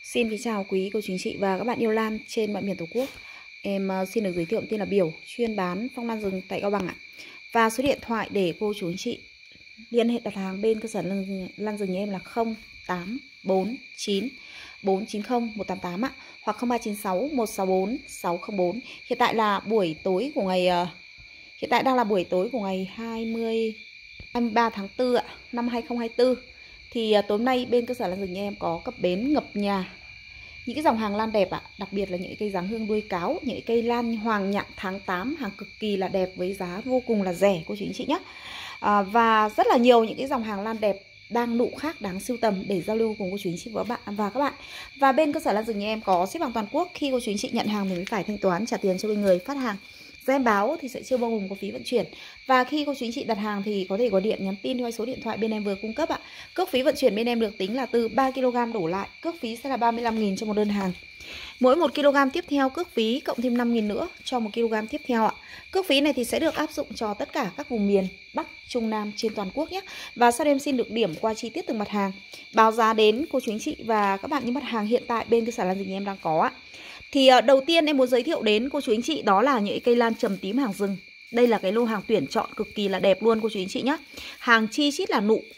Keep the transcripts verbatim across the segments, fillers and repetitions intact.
Xin kính chào quý cô chú anh chị và các bạn yêu lan trên mọi miền Tổ quốc. Em uh, xin được giới thiệu tên là Biểu, chuyên bán phong lan rừng tại Cao Bằng ạ. Và số điện thoại để cô chú anh chị liên hệ đặt hàng bên cơ sở lan, lan rừng nhà em là không tám bốn chín bốn chín không một tám tám ạ, hoặc không ba chín sáu một sáu bốn sáu không bốn. Hiện tại là buổi tối của ngày uh, hiện tại đang là buổi tối của ngày hai mươi hai mươi ba tháng tư ạ, năm hai không hai tư. Thì uh, tối nay bên cơ sở lan rừng nhà em có cập bến ngập nhà những cái dòng hàng lan đẹp ạ, đặc biệt là những cây dáng hương đuôi cáo, những cây lan hoàng nhạn tháng tám, hàng cực kỳ là đẹp với giá vô cùng là rẻ cô chú anh chị nhé. À, và rất là nhiều những cái dòng hàng lan đẹp đang nụ khác đáng sưu tầm để giao lưu cùng cô chú anh chị và bạn và các bạn. Và bên cơ sở lan rừng nhà em có ship hàng toàn quốc, khi cô chú anh chị nhận hàng thì mới phải thanh toán trả tiền cho bên người phát hàng. Do em báo thì sẽ chưa bao gồm có phí vận chuyển. Và khi cô chú anh chị đặt hàng thì có thể gọi điện nhắn tin theo số điện thoại bên em vừa cung cấp ạ. Cước phí vận chuyển bên em được tính là từ ba ki lô gam đổ lại, cước phí sẽ là ba mươi lăm nghìn cho một đơn hàng. Mỗi một ki lô gam tiếp theo cước phí cộng thêm năm nghìn nữa cho một ki lô gam tiếp theo ạ. Cước phí này thì sẽ được áp dụng cho tất cả các vùng miền Bắc, Trung, Nam trên toàn quốc nhé. Và sau đây em xin được điểm qua chi tiết từng mặt hàng, báo giá đến cô chú anh chị và các bạn những mặt hàng hiện tại bên cơ sở lan rừng nhà em đang có ạ. Thì đầu tiên em muốn giới thiệu đến cô chú anh chị đó là những cây lan trầm tím hàng rừng. Đây là cái lô hàng tuyển chọn cực kỳ là đẹp luôn cô chú anh chị nhé. Hàng chi chít là nụ.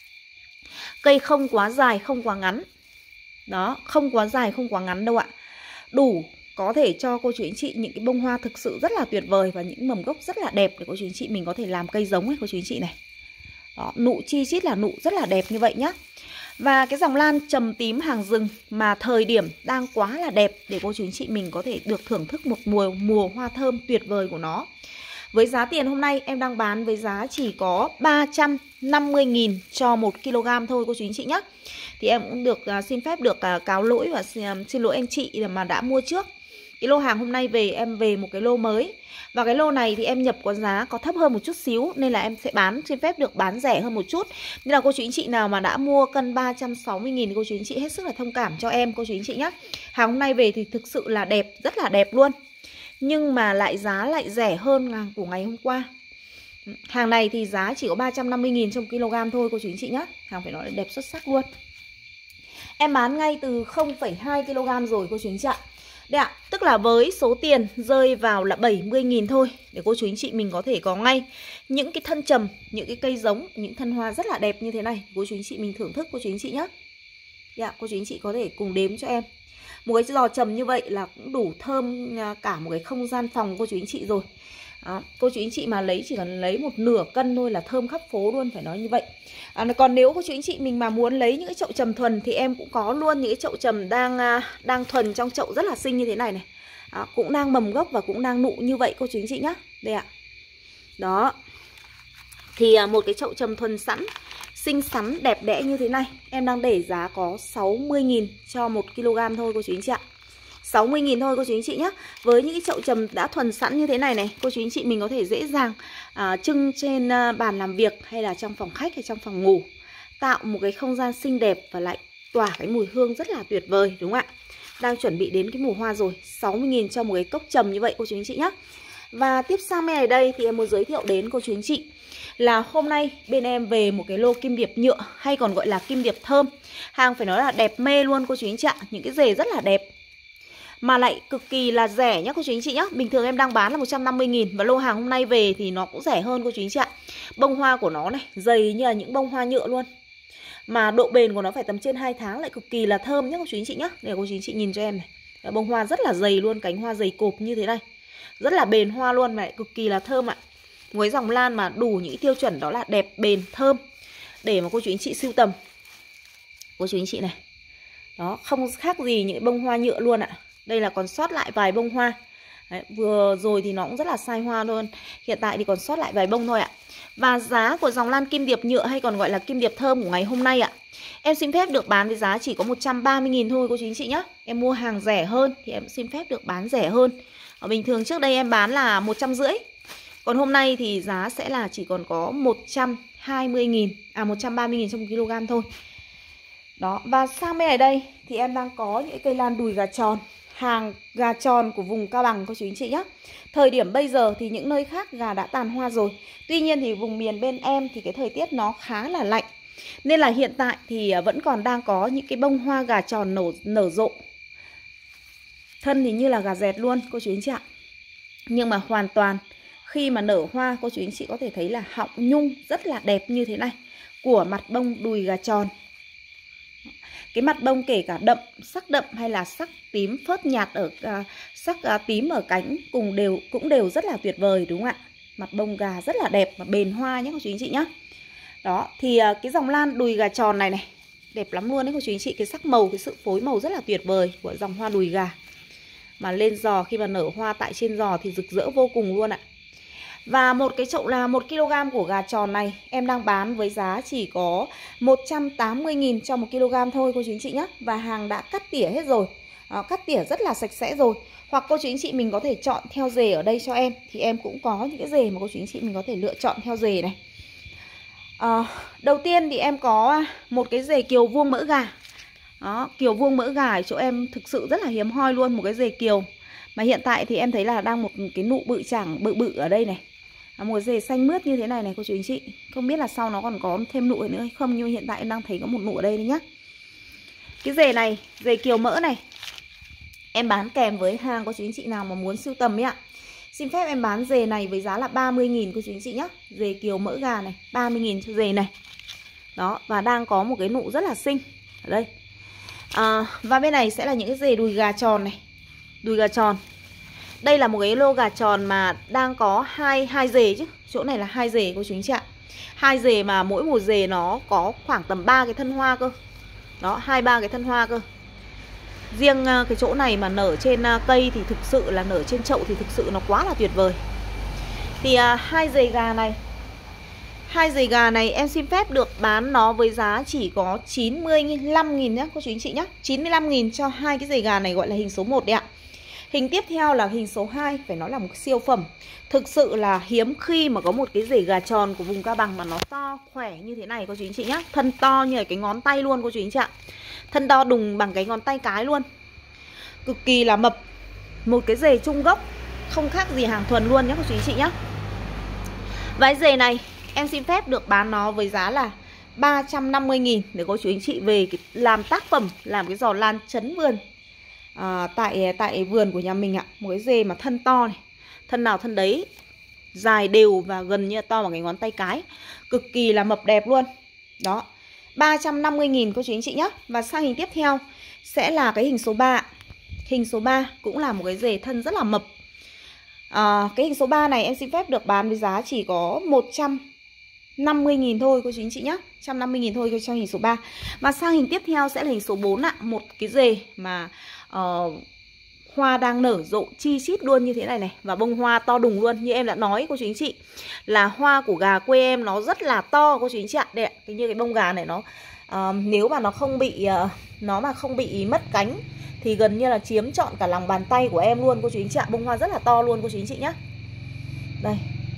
Cây không quá dài, không quá ngắn. Đó, không quá dài, không quá ngắn đâu ạ. Đủ có thể cho cô chú anh chị những cái bông hoa thực sự rất là tuyệt vời và những mầm gốc rất là đẹp để cô chú anh chị mình có thể làm cây giống ấy cô chú anh chị này. Đó, nụ chi chít là nụ rất là đẹp như vậy nhá. Và cái dòng lan trầm tím hàng rừng mà thời điểm đang quá là đẹp để cô chú anh chị mình có thể được thưởng thức một mùa mùa hoa thơm tuyệt vời của nó. Với giá tiền hôm nay em đang bán với giá chỉ có ba trăm năm mươi nghìn cho một ki lô gam thôi cô chú anh chị nhé. Thì em cũng được uh, xin phép được uh, cáo lỗi và uh, xin lỗi anh chị mà đã mua trước. Cái lô hàng hôm nay về em về một cái lô mới. Và cái lô này thì em nhập có giá có thấp hơn một chút xíu, nên là em sẽ bán, xin phép được bán rẻ hơn một chút. Nên là cô chú anh chị nào mà đã mua cân ba trăm sáu mươi nghìn thì cô chú anh chị hết sức là thông cảm cho em cô chú anh chị nhé. Hàng hôm nay về thì thực sự là đẹp, rất là đẹp luôn. Nhưng mà lại giá lại rẻ hơn hàng của ngày hôm qua. Hàng này thì giá chỉ có ba trăm năm mươi nghìn trong kg thôi cô chú anh chị nhé. Hàng phải nói là đẹp xuất sắc luôn. Em bán ngay từ không phẩy hai ki lô gam rồi cô chú anh chị ạ. Đây ạ, tức là với số tiền rơi vào là bảy mươi nghìn thôi để cô chú anh chị mình có thể có ngay những cái thân trầm, những cái cây giống, những thân hoa rất là đẹp như thế này. Cô chú anh chị mình thưởng thức cô chú anh chị nhé. Dạ, cô chú anh chị có thể cùng đếm cho em. Một cái giò trầm như vậy là cũng đủ thơm cả một cái không gian phòng cô chú anh chị rồi. Đó, cô chú anh chị mà lấy chỉ cần lấy một nửa cân thôi là thơm khắp phố luôn, phải nói như vậy. À, còn nếu cô chú anh chị mình mà muốn lấy những cái chậu trầm thuần thì em cũng có luôn những cái chậu trầm đang đang thuần trong chậu rất là xinh như thế này này. Đó, cũng đang mầm gốc và cũng đang nụ như vậy cô chú anh chị nhá. Đây ạ. Đó. Thì một cái chậu trầm thuần sẵn, xinh xắn, đẹp đẽ như thế này em đang để giá có sáu mươi nghìn cho một ki lô gam thôi cô chú anh chị ạ. sáu mươi nghìn thôi cô chú anh chị nhé. Với những cái chậu trầm đã thuần sẵn như thế này này, cô chú anh chị mình có thể dễ dàng à, trưng trên à, bàn làm việc hay là trong phòng khách hay trong phòng ngủ, tạo một cái không gian xinh đẹp và lại tỏa cái mùi hương rất là tuyệt vời, đúng không ạ? Đang chuẩn bị đến cái mùa hoa rồi. Sáu mươi nghìn cho một cái cốc trầm như vậy cô chú anh chị nhé. Và tiếp sang bên này đây thì em muốn giới thiệu đến cô chú anh chị là hôm nay bên em về một cái lô kim điệp nhựa hay còn gọi là kim điệp thơm. Hàng phải nói là đẹp mê luôn cô chú anh chị ạ. Những cái rễ rất là đẹp mà lại cực kỳ là rẻ nhá cô chú anh chị nhá. Bình thường em đang bán là một trăm năm mươi nghìn và lô hàng hôm nay về thì nó cũng rẻ hơn cô chú anh chị ạ. Bông hoa của nó này dày như là những bông hoa nhựa luôn. Mà độ bền của nó phải tầm trên hai tháng, lại cực kỳ là thơm nhá cô chú anh chị nhá. Để cô chú anh chị nhìn cho em này. Bông hoa rất là dày luôn, cánh hoa dày cộp như thế này. Rất là bền hoa luôn mà lại cực kỳ là thơm ạ. Một cái dòng lan mà đủ những tiêu chuẩn đó là đẹp, bền, thơm để mà cô chú anh chị sưu tầm. Cô chú anh chị này. Đó, không khác gì những bông hoa nhựa luôn ạ. Đây là còn sót lại vài bông hoa. Đấy, vừa rồi thì nó cũng rất là sai hoa luôn. Hiện tại thì còn sót lại vài bông thôi ạ. Và giá của dòng lan kim điệp nhựa hay còn gọi là kim điệp thơm của ngày hôm nay ạ, em xin phép được bán với giá chỉ có một trăm ba mươi nghìn thôi cô chú anh chị nhé. Em mua hàng rẻ hơn thì em xin phép được bán rẻ hơn. Ở bình thường trước đây em bán là một trăm rưỡi. Còn hôm nay thì giá sẽ là chỉ còn có một trăm hai mươi nghìn, à một trăm ba mươi nghìn trong một ki lô gam thôi. Đó, và sang bên này đây thì em đang có những cây lan đùi gà tròn. Hàng gà tròn của vùng Cao Bằng cô chú anh chị nhé. Thời điểm bây giờ thì những nơi khác gà đã tàn hoa rồi. Tuy nhiên thì vùng miền bên em thì cái thời tiết nó khá là lạnh. Nên là hiện tại thì vẫn còn đang có những cái bông hoa gà tròn nở, nở rộ. Thân thì như là gà dẹt luôn cô chú anh chị ạ. Nhưng mà hoàn toàn khi mà nở hoa, cô chú anh chị có thể thấy là họng nhung rất là đẹp như thế này của mặt bông đùi gà tròn. Cái mặt bông kể cả đậm, sắc đậm hay là sắc tím phớt nhạt ở uh, sắc uh, tím ở cánh cùng đều cũng đều rất là tuyệt vời, đúng không ạ? Mặt bông gà rất là đẹp và bền hoa nhé cô chú anh chị nhé. Đó, thì uh, cái dòng lan đùi gà tròn này này đẹp lắm luôn đấy cô chú anh chị. Cái sắc màu, cái sự phối màu rất là tuyệt vời của dòng hoa đùi gà. Mà lên giò, khi mà nở hoa tại trên giò thì rực rỡ vô cùng luôn ạ. Và một cái chậu là một ki lô gam của gà tròn này em đang bán với giá chỉ có một trăm tám mươi nghìn cho một ki lô gam thôi cô chú anh chị nhé. Và hàng đã cắt tỉa hết rồi. Đó, cắt tỉa rất là sạch sẽ rồi. Hoặc cô chú anh chị mình có thể chọn theo rề ở đây cho em. Thì em cũng có những cái rề mà cô chú anh chị mình có thể lựa chọn theo rề này. à, Đầu tiên thì em có một cái rề kiều vuông mỡ gà. Đó, kiều vuông mỡ gà ở chỗ em thực sự rất là hiếm hoi luôn. Một cái rề kiều mà hiện tại thì em thấy là đang một cái nụ bự chảng bự bự ở đây này. Một rề xanh mướt như thế này này cô chú anh chị. Không biết là sau nó còn có thêm nụ nữa hay không, nhưng hiện tại em đang thấy có một nụ ở đây đấy nhá. Cái rề này, rề kiều mỡ này em bán kèm với hàng cô chú anh chị nào mà muốn sưu tầm ấy ạ. Xin phép em bán rề này với giá là ba mươi nghìn cô chú anh chị nhá. Rề kiều mỡ gà này, ba mươi nghìn cho rề này. Đó, và đang có một cái nụ rất là xinh ở đây. à, Và bên này sẽ là những cái rề đùi gà tròn này. Đùi gà tròn. Đây là một cái lô gà tròn mà đang có hai hai rề chứ. Chỗ này là hai rề cô chú anh chị ạ. Hai rề mà mỗi một rề nó có khoảng tầm ba cái thân hoa cơ. Đó, hai ba cái thân hoa cơ. Riêng cái chỗ này mà nở trên cây thì thực sự là nở trên chậu thì thực sự nó quá là tuyệt vời. Thì à, hai rề gà này, hai rề gà này em xin phép được bán nó với giá chỉ có chín mươi lăm nghìn nhé cô chú anh chị nhé. chín mươi lăm nghìn cho hai cái rề gà này, gọi là hình số một đấy ạ. Hình tiếp theo là hình số hai, phải nói là một siêu phẩm. Thực sự là hiếm khi mà có một cái rể gà tròn của vùng Cao Bằng mà nó to, khỏe như thế này cô chú anh chị nhé. Thân to như là cái ngón tay luôn cô chú anh chị ạ. Thân to đùng bằng cái ngón tay cái luôn. Cực kỳ là mập. Một cái rể trung gốc, không khác gì hàng thuần luôn nhé cô chú anh chị nhé. Và cái rể này em xin phép được bán nó với giá là ba trăm năm mươi nghìn để cô chú anh chị về cái, làm tác phẩm, làm cái giò lan chấn vườn. À, tại tại vườn của nhà mình ạ. Một cái rề mà thân to này, thân nào thân đấy, dài đều và gần như to bằng cái ngón tay cái. Cực kỳ là mập đẹp luôn. Đó, ba trăm năm mươi nghìn cô chú anh chị nhé. Và sang hình tiếp theo sẽ là cái hình số ba. Hình số ba cũng là một cái rề thân rất là mập. à, Cái hình số ba này em xin phép được bán với giá chỉ có một trăm năm mươi nghìn thôi cô chú anh chị nhé. một trăm năm mươi nghìn thôi cho hình số ba. Và sang hình tiếp theo sẽ là hình số bốn ạ. Một cái rề mà uh, hoa đang nở rộ chi chít luôn như thế này này. Và bông hoa to đùng luôn. Như em đã nói cô chú anh chị, là hoa của gà quê em nó rất là to cô chú anh chị ạ. Đây ạ, như cái bông gà này nó uh, nếu mà nó không bị uh, nó mà không bị mất cánh thì gần như là chiếm trọn cả lòng bàn tay của em luôn cô chú anh chị ạ. Bông hoa rất là to luôn cô chú anh chị nhé. Đây.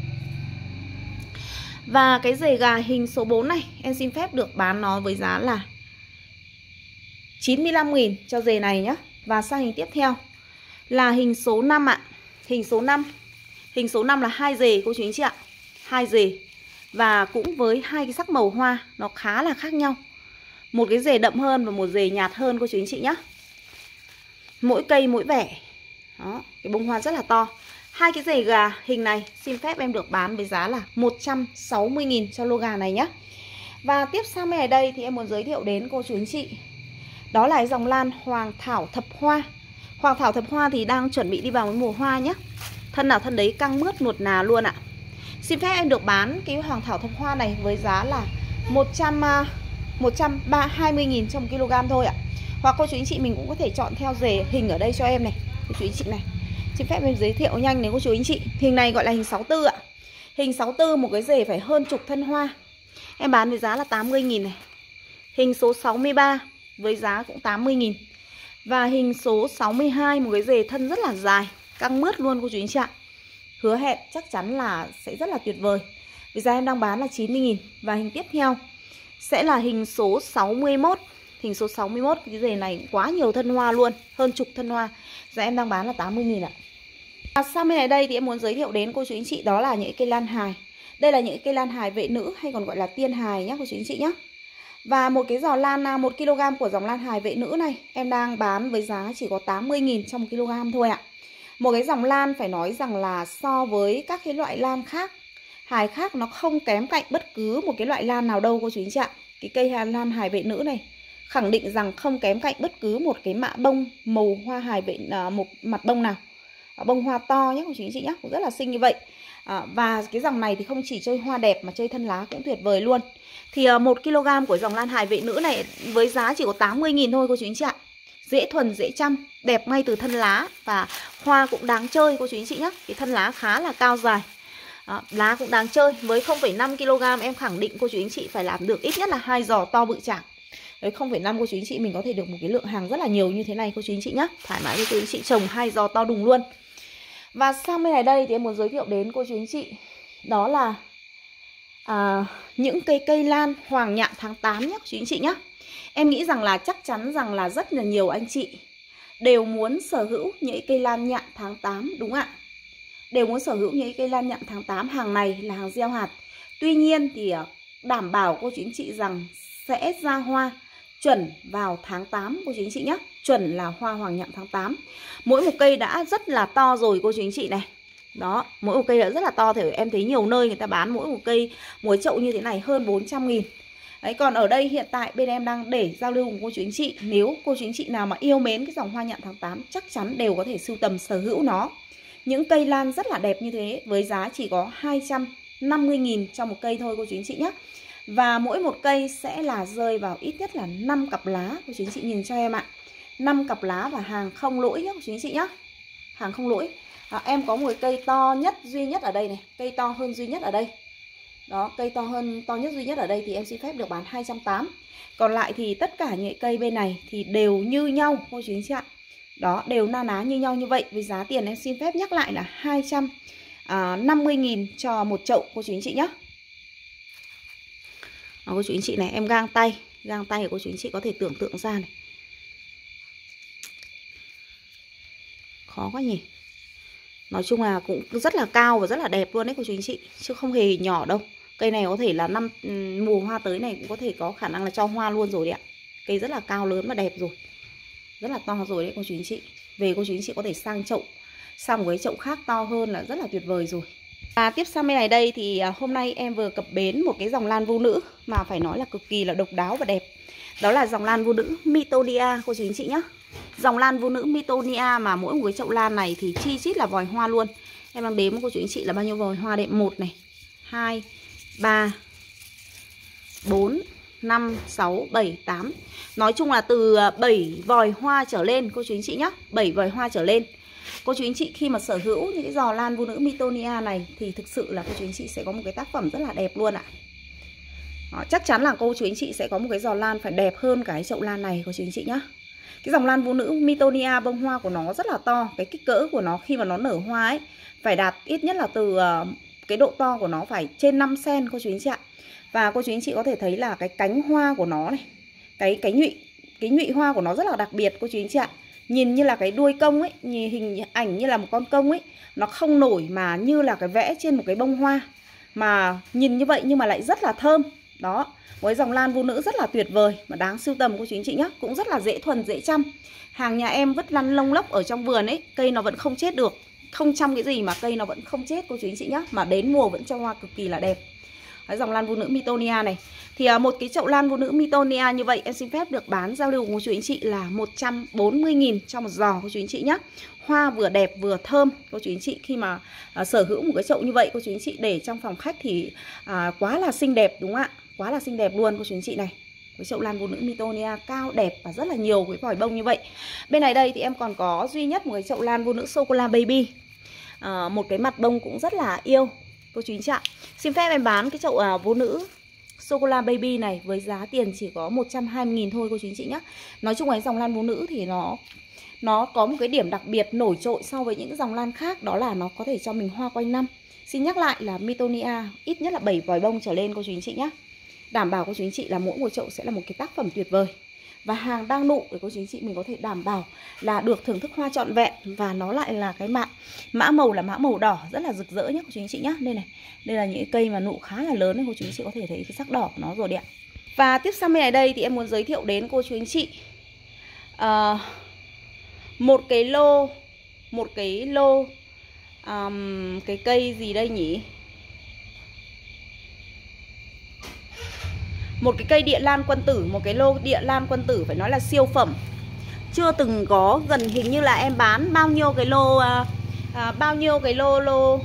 Và cái rề gà hình số bốn này em xin phép được bán nó với giá là chín mươi lăm nghìn cho rề này nhé. Và sang hình tiếp theo là hình số năm ạ. Hình số năm. Hình số năm là hai rề cô chú anh chị ạ. Hai rề. Và cũng với hai cái sắc màu hoa nó khá là khác nhau. Một cái rề đậm hơn và một rề nhạt hơn cô chú anh chị nhé. Mỗi cây mỗi vẻ. Đó, cái bông hoa rất là to. Hai cái rề gà hình này xin phép em được bán với giá là một trăm sáu mươi nghìn cho lô gà này nhé. Và tiếp sang bên này đây thì em muốn giới thiệu đến cô chú anh chị, đó là cái dòng lan Hoàng Thảo Thập Hoa. Hoàng Thảo Thập Hoa thì đang chuẩn bị đi vào với mùa hoa nhé. Thân nào thân đấy căng mướt nuột nà luôn ạ. Xin phép em được bán cái Hoàng Thảo Thập Hoa này với giá là một trăm hai mươi nghìn trong một ki lô gam thôi ạ. Hoặc cô chú anh chị mình cũng có thể chọn theo rề hình ở đây cho em này cô chú anh chị này. Xin phép em giới thiệu nhanh đến cô chú anh chị. Hình này gọi là hình sáu tư ạ. Hình sáu tư một cái rề phải hơn chục thân hoa. Em bán với giá là tám mươi nghìn này. Hình số sáu mươi ba với giá cũng tám mươi nghìn. Và hình số sáu mươi hai một cái rề thân rất là dài, căng mướt luôn cô chú anh chị ạ. Hứa hẹn chắc chắn là sẽ rất là tuyệt vời. Với giá em đang bán là chín mươi nghìn. Và hình tiếp theo sẽ là hình số sáu mươi mốt. Hình số sáu mươi mốt, cái rề này quá nhiều thân hoa luôn, hơn chục thân hoa. Giá em đang bán là tám mươi nghìn ạ. À, sang bên này đây thì em muốn giới thiệu đến cô chú anh chị đó là những cây lan hài. Đây là những cây lan hài vệ nữ hay còn gọi là tiên hài nhé cô chú anh chị nhé. Và một cái giò lan một ki lô gam của dòng lan hài vệ nữ này em đang bán với giá chỉ có tám mươi nghìn trong một ki lô gam thôi ạ. Một cái dòng lan phải nói rằng là so với các cái loại lan khác, hài khác, nó không kém cạnh bất cứ một cái loại lan nào đâu cô chú anh chị ạ. Cái cây lan hài vệ nữ này khẳng định rằng không kém cạnh bất cứ một cái mạ bông màu hoa hài vệ à, một mặt bông nào. À, bông hoa to nhé cô chú anh chị nhé, cũng rất là xinh như vậy. À, và cái dòng này thì không chỉ chơi hoa đẹp mà chơi thân lá cũng tuyệt vời luôn. Thì uh, một ki lô gam của dòng lan hài vệ nữ này với giá chỉ có tám mươi nghìn thôi cô chú anh chị ạ. Dễ thuần, dễ chăm, đẹp ngay từ thân lá. Và hoa cũng đáng chơi cô chú anh chị nhé. Cái thân lá khá là cao dài. Đó, lá cũng đáng chơi. Với không phẩy năm ki lô gam em khẳng định cô chú anh chị phải làm được ít nhất là hai giò to bự chảng. Với không phẩy năm cô chú anh chị mình có thể được một cái lượng hàng rất là nhiều như thế này cô chú anh chị nhé. Thoải mái cô chú anh chị trồng hai giò to đùng luôn. Và sang bên này đây thì em muốn giới thiệu đến cô chú anh chị, đó là à, những cây cây lan hoàng nhạn tháng tám nhé chú anh chị nhé. Em nghĩ rằng là chắc chắn rằng là rất là nhiều anh chị đều muốn sở hữu những cây lan nhạn tháng tám, đúng ạ. Đều muốn sở hữu những cây lan nhạn tháng tám. Hàng này là hàng gieo hạt. Tuy nhiên thì đảm bảo cô chú anh chị rằng sẽ ra hoa chuẩn vào tháng tám cô chú anh chị nhé. Chuẩn là hoa hoàng nhạn tháng tám. Mỗi một cây đã rất là to rồi cô chú anh chị này. Đó, mỗi một cây đã rất là to. Thì em thấy nhiều nơi người ta bán mỗi một cây muối chậu như thế này hơn bốn trăm nghìn. Đấy, còn ở đây hiện tại bên em đang để giao lưu cùng cô chú anh chị. Nếu cô chú anh chị nào mà yêu mến cái dòng hoa nhạn tháng tám chắc chắn đều có thể sưu tầm sở hữu nó. Những cây lan rất là đẹp như thế với giá chỉ có hai trăm năm mươi nghìn cho một cây thôi cô chú anh chị nhé. Và mỗi một cây sẽ là rơi vào ít nhất là năm cặp lá cô chú anh chị nhìn cho em ạ. năm cặp lá và hàng không lỗi nhé cô chú anh chị nhé. Hàng không lỗi. À, em có một cây to nhất duy nhất ở đây này, cây to hơn duy nhất ở đây. Đó, cây to hơn to nhất duy nhất ở đây thì em xin phép được bán hai trăm tám mươi. Còn lại thì tất cả những cây bên này thì đều như nhau cô chú anh chị ạ. Đó, đều na ná như nhau như vậy. Với giá tiền em xin phép nhắc lại là hai trăm năm mươi nghìn cho một chậu cô chú anh chị nhé. Đó, cô chú anh chị này, em gang tay. Gang tay của cô chú anh chị có thể tưởng tượng ra này. Khó quá nhỉ. Nói chung là cũng rất là cao và rất là đẹp luôn đấy cô chú anh chị. Chứ không hề nhỏ đâu. Cây này có thể là năm mùa hoa tới này cũng có thể có khả năng là cho hoa luôn rồi đấy ạ. Cây rất là cao lớn và đẹp rồi. Rất là to rồi đấy cô chú anh chị. Về cô chú anh chị có thể sang chậu, sang một cái chậu khác to hơn là rất là tuyệt vời rồi. Và tiếp sang bên này đây thì hôm nay em vừa cập bến một cái dòng lan vô nữ mà phải nói là cực kỳ là độc đáo và đẹp. Đó là dòng lan vô nữ Mitonia cô chú anh chị nhé. Dòng lan vô nữ Mitonia mà mỗi một cái chậu lan này thì chi chít là vòi hoa luôn. Em đang đếm cô chú anh chị là bao nhiêu vòi hoa đấy. Một này, hai, ba, bốn, năm, sáu, bảy, tám. Nói chung là từ bảy vòi hoa trở lên cô chú anh chị nhé. bảy vòi hoa trở lên. Cô chú anh chị khi mà sở hữu những cái giò lan vô nữ Mitonia này thì thực sự là cô chú anh chị sẽ có một cái tác phẩm rất là đẹp luôn ạ. Đó, chắc chắn là cô chú anh chị sẽ có một cái giò lan phải đẹp hơn cái chậu lan này cô chú anh chị nhé. Cái dòng lan vô nữ Mitonia bông hoa của nó rất là to. Cái kích cỡ của nó khi mà nó nở hoa ấy phải đạt ít nhất là từ uh, cái độ to của nó phải trên năm xăng-ti-mét cô chú anh chị ạ. Và cô chú anh chị có thể thấy là cái cánh hoa của nó này, cái cái nhụy cái nhụy hoa của nó rất là đặc biệt cô chú anh chị ạ. Nhìn như là cái đuôi công ấy, nhìn hình ảnh như là một con công ấy, nó không nổi mà như là cái vẽ trên một cái bông hoa. Mà nhìn như vậy nhưng mà lại rất là thơm. Đó, với dòng lan vô nữ rất là tuyệt vời mà đáng sưu tầm cô chú anh chị nhé. Cũng rất là dễ thuần, dễ chăm. Hàng nhà em vứt lăn lông lốc ở trong vườn ấy, cây nó vẫn không chết được. Không chăm cái gì mà cây nó vẫn không chết cô chú anh chị nhé. Mà đến mùa vẫn cho hoa cực kỳ là đẹp. Cái dòng lan vô nữ Mitonia này thì một cái chậu lan vô nữ Mitonia như vậy em xin phép được bán giao lưu của cô chú anh chị là một trăm bốn mươi nghìn cho một giò cô chú anh chị nhé. Hoa vừa đẹp vừa thơm. Cô chú anh chị khi mà à, sở hữu một cái chậu như vậy cô chú anh chị để trong phòng khách thì à, quá là xinh đẹp đúng không ạ? Quá là xinh đẹp luôn cô chú anh chị này. Cái chậu lan vô nữ Mitonia cao đẹp và rất là nhiều cái vòi bông như vậy. Bên này đây thì em còn có duy nhất một cái chậu lan vô nữ Sô Cô La Baby. à, Một cái mặt bông cũng rất là yêu cô chú anh chị ạ. Xin phép em bán cái chậu à, vô nữ Sô Cô La Baby này với giá tiền chỉ có một trăm hai mươi nghìn thôi cô chú anh chị nhé. Nói chung cái dòng lan vô nữ thì nó Nó có một cái điểm đặc biệt nổi trội so với những dòng lan khác. Đó là nó có thể cho mình hoa quanh năm. Xin nhắc lại là Mitonia ít nhất là bảy vòi bông trở lên cô chú anh chị nhé. Đảm bảo cô chú anh chị là mỗi một chậu sẽ là một cái tác phẩm tuyệt vời. Và hàng đang nụ để cô chú anh chị mình có thể đảm bảo là được thưởng thức hoa trọn vẹn. Và nó lại là cái mạ mã màu là mã màu đỏ rất là rực rỡ nhé cô chú anh chị nhé. Đây này, đây là những cây mà nụ khá là lớn nên cô chú anh chị có thể thấy cái sắc đỏ của nó rồi đấy ạ. Và tiếp sang bên này đây thì em muốn giới thiệu đến cô chú anh chị uh, một cái lô một cái lô um, cái cây gì đây nhỉ? Một cái cây địa lan quân tử, một cái lô địa lan quân tử phải nói là siêu phẩm. Chưa từng có, gần hình như là em bán bao nhiêu cái lô à, à, bao nhiêu cái lô lô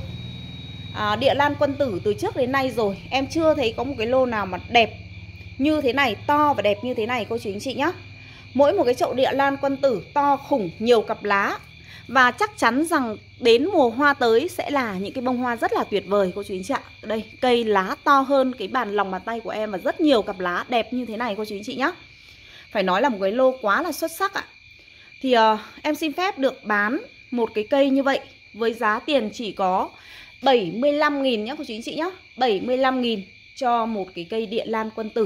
à, địa lan quân tử từ trước đến nay rồi. Em chưa thấy có một cái lô nào mà đẹp như thế này, to và đẹp như thế này cô chú anh chị nhá. Mỗi một cái chậu địa lan quân tử to khủng, nhiều cặp lá. Và chắc chắn rằng đến mùa hoa tới sẽ là những cái bông hoa rất là tuyệt vời cô chú anh chị ạ. Đây, cây lá to hơn cái bàn lòng bàn tay của em và rất nhiều cặp lá đẹp như thế này cô chú anh chị nhá. Phải nói là một cái lô quá là xuất sắc ạ. Thì uh, em xin phép được bán một cái cây như vậy với giá tiền chỉ có bảy mươi lăm nghìn nhá cô chú anh chị nhá. bảy mươi lăm nghìn cho một cái cây địa lan quân tử.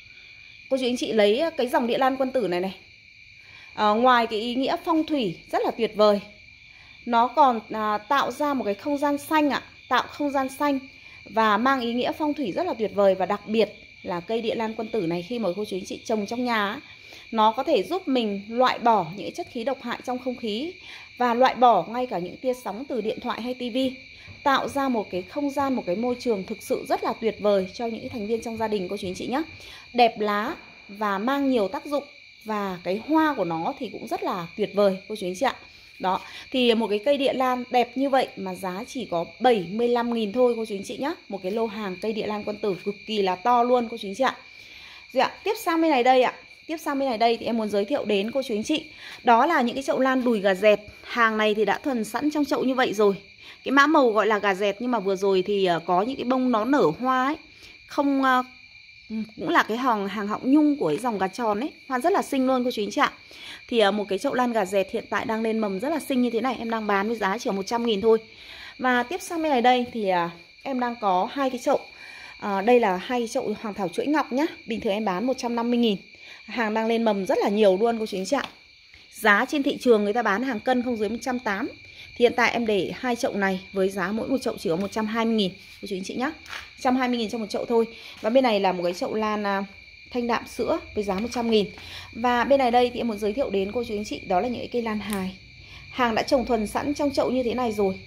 Cô chú anh chị lấy cái dòng địa lan quân tử này này. À, ngoài cái ý nghĩa phong thủy rất là tuyệt vời, nó còn à, tạo ra một cái không gian xanh ạ, tạo không gian xanh và mang ý nghĩa phong thủy rất là tuyệt vời. Và đặc biệt là cây địa lan quân tử này khi mà cô chú anh chị trồng trong nhà, nó có thể giúp mình loại bỏ những chất khí độc hại trong không khí và loại bỏ ngay cả những tia sóng từ điện thoại hay tivi, tạo ra một cái không gian, một cái môi trường thực sự rất là tuyệt vời cho những thành viên trong gia đình cô chú anh chị nhé. Đẹp lá và mang nhiều tác dụng. Và cái hoa của nó thì cũng rất là tuyệt vời cô chú anh chị ạ. Đó, thì một cái cây địa lan đẹp như vậy mà giá chỉ có bảy mươi lăm nghìn thôi cô chú anh chị nhá. Một cái lô hàng cây địa lan quân tử cực kỳ là to luôn cô chú anh chị ạ. Rồi ạ, tiếp sang bên này đây ạ. Tiếp sang bên này đây thì em muốn giới thiệu đến cô chú anh chị, đó là những cái chậu lan đùi gà dẹt. Hàng này thì đã thuần sẵn trong chậu như vậy rồi. Cái mã màu gọi là gà dẹt, nhưng mà vừa rồi thì có những cái bông nó nở hoa ấy, không cũng là cái hàng hàng họng nhung của cái dòng gà tròn ấy, hoa rất là xinh luôn cô chú anh chị ạ. Thì một cái chậu lan gà dẹt hiện tại đang lên mầm rất là xinh như thế này, em đang bán với giá chỉ một trăm nghìn thôi. Và tiếp sang bên này đây thì em đang có hai cái chậu. À, đây là hai cái chậu hoàng thảo chuỗi ngọc nhá. Bình thường em bán một trăm năm mươi nghìn. Hàng đang lên mầm rất là nhiều luôn cô chú anh chị ạ. Giá trên thị trường người ta bán hàng cân không dưới một trăm tám mươi. Thì hiện tại em để hai chậu này với giá mỗi một chậu chỉ có một trăm hai mươi nghìn cô chú anh chị nhá. một trăm hai mươi nghìn cho một chậu thôi. Và bên này là một cái chậu lan thanh đạm sữa với giá một trăm nghìn. Và bên này đây thì em muốn giới thiệu đến cô chú anh chị, đó là những cái cây lan hài. Hàng đã trồng thuần sẵn trong chậu như thế này rồi.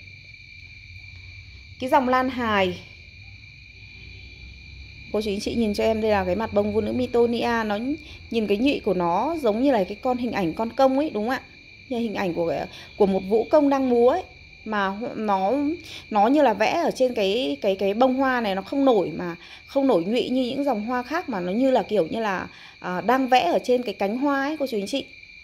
Cái dòng lan hài, cô chú anh chị nhìn cho em, đây là cái mặt bông vũ nữ Mitonia. Nó nhìn cái nhụy của nó giống như là cái con hình ảnh con công ấy, đúng không ạ? Như hình ảnh của của một vũ công đang múa ấy, mà nó nó như là vẽ ở trên cái cái cái bông hoa này, nó không nổi mà không nổi nhụy như những dòng hoa khác, mà nó như là kiểu như là à, đang vẽ ở trên cái cánh hoa ấy cô chú anh chị.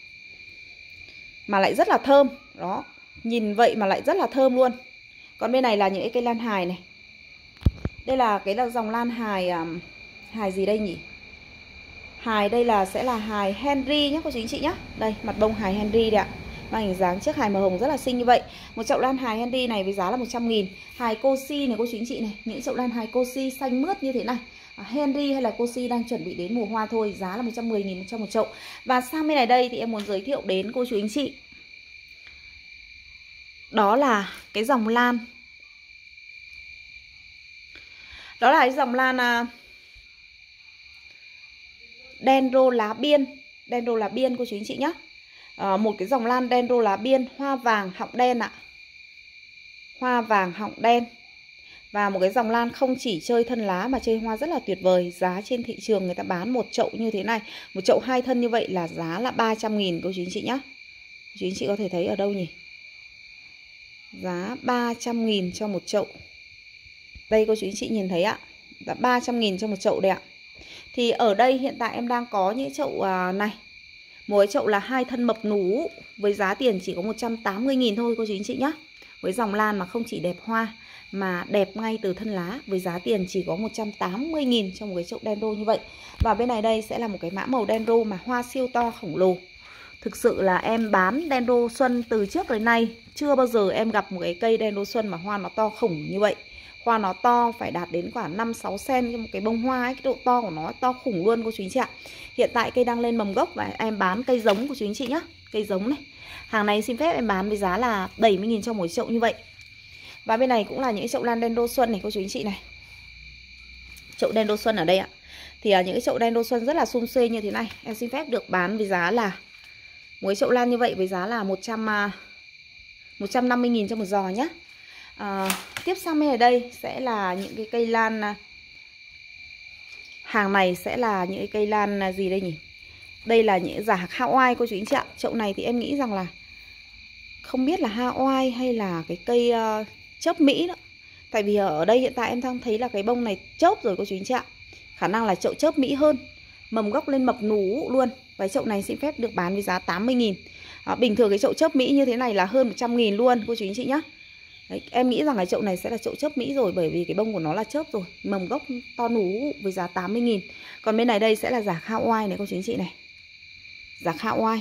Mà lại rất là thơm. Đó, nhìn vậy mà lại rất là thơm luôn. Còn bên này là những cái cây lan hài này. Đây là cái là dòng lan hài um, hài gì đây nhỉ? Hài đây là sẽ là hài Henry nhé cô chú anh chị nhé. Đây, mặt bông hài Henry đây ạ. Mang hình dáng chiếc hài màu hồng rất là xinh như vậy. Một chậu lan hài Henry này với giá là một trăm nghìn. Hài Cosi này cô chú anh chị này, những chậu lan hài Cosi xanh mướt như thế này. À, Henry hay là Cosi đang chuẩn bị đến mùa hoa thôi, giá là một trăm mười nghìn cho một chậu. Và sang bên này đây thì em muốn giới thiệu đến cô chú anh chị, đó là cái dòng lan. Đó là cái dòng lan à, Dendro lá biên. Dendro lá biên cô chú anh chị nhé. à, Một cái dòng lan Dendro lá biên, hoa vàng họng đen ạ. Hoa vàng họng đen. Và một cái dòng lan không chỉ chơi thân lá mà chơi hoa rất là tuyệt vời. Giá trên thị trường người ta bán một chậu như thế này, một chậu hai thân như vậy là giá là ba trăm nghìn cô chú anh chị nhé. Cô chú anh chị có thể thấy ở đâu nhỉ? Giá ba trăm nghìn cho một chậu. Đây cô chú anh chị nhìn thấy ạ, là ba trăm nghìn cho một chậu đây ạ. Thì ở đây hiện tại em đang có những chậu này. Một cái chậu là hai thân mập nú với giá tiền chỉ có một trăm tám mươi nghìn thôi cô chú anh chị nhé. Với dòng lan mà không chỉ đẹp hoa mà đẹp ngay từ thân lá, với giá tiền chỉ có một trăm tám mươi nghìn cho một cái chậu Dendro như vậy. Và bên này đây sẽ là một cái mã màu Dendro mà hoa siêu to khổng lồ. Thực sự là em bán Dendro xuân từ trước đến nay chưa bao giờ em gặp một cái cây Dendro xuân mà hoa nó to khủng như vậy. Hoa nó to phải đạt đến khoảng năm sáu xen-ti-mét cho một cái bông hoa ấy. Cái độ to của nó to khủng luôn cô chú anh chị ạ. Hiện tại cây đang lên mầm gốc và em bán cây giống của chú anh chị nhá. Cây giống này. Hàng này xin phép em bán với giá là bảy mươi nghìn cho một chậu như vậy. Và bên này cũng là những chậu lan Dendro xuân này cô chú anh chị này. Chậu Dendro xuân ở đây ạ. Thì uh, những cái chậu đen đô xuân rất là sum xuê như thế này em xin phép được bán với giá là một cái chậu lan như vậy với giá là một trăm năm mươi nghìn cho một giò nhé. uh, Tiếp sang bên ở đây sẽ là những cái cây lan, uh, hàng này sẽ là những cái cây lan uh, gì đây nhỉ? Đây là những giả hạc Hawaii cô chú anh chị ạ. Chậu này thì em nghĩ rằng là không biết là Hawaii hay là cái cây uh, chớp Mỹ đó. Tại vì ở đây hiện tại em đang thấy là cái bông này chớp rồi cô chú anh chị ạ. Khả năng là chậu chớp Mỹ hơn. Mầm gốc lên mập nú luôn. Và chậu này xin phép được bán với giá tám mươi nghìn. à, Bình thường cái chậu chớp Mỹ như thế này là hơn một trăm nghìn luôn cô chú anh chị nhá. Đấy, em nghĩ rằng cái chậu này sẽ là chậu chớp Mỹ rồi, bởi vì cái bông của nó là chớp rồi. Mầm gốc to nú với giá tám mươi nghìn. Còn bên này đây sẽ là giả Hawaii này cô chú anh chị này. Giả Hawaii.